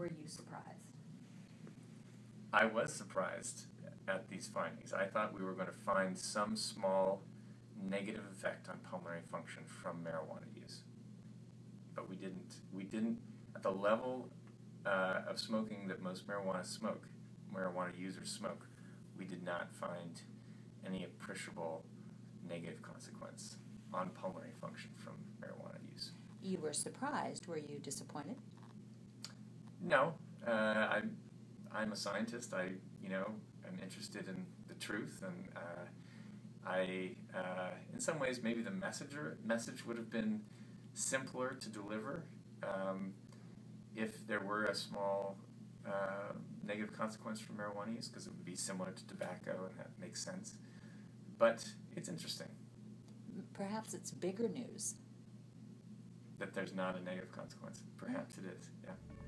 were you surprised? I was surprised at these findings. I thought we were going to find some small negative effect on pulmonary function from marijuana use, but we didn't. We didn't, at the level of smoking that most marijuana users smoke, we did not find any appreciable negative consequence on pulmonary function from marijuana use. You were surprised. Were you disappointed? No, I'm a scientist. I'm interested in the truth, and in some ways, maybe the message would have been simpler to deliver if there were a small negative consequence from marijuana use, because it would be similar to tobacco, and that makes sense. But it's interesting. Perhaps it's bigger news. That there's not a negative consequence. Perhaps it is, yeah.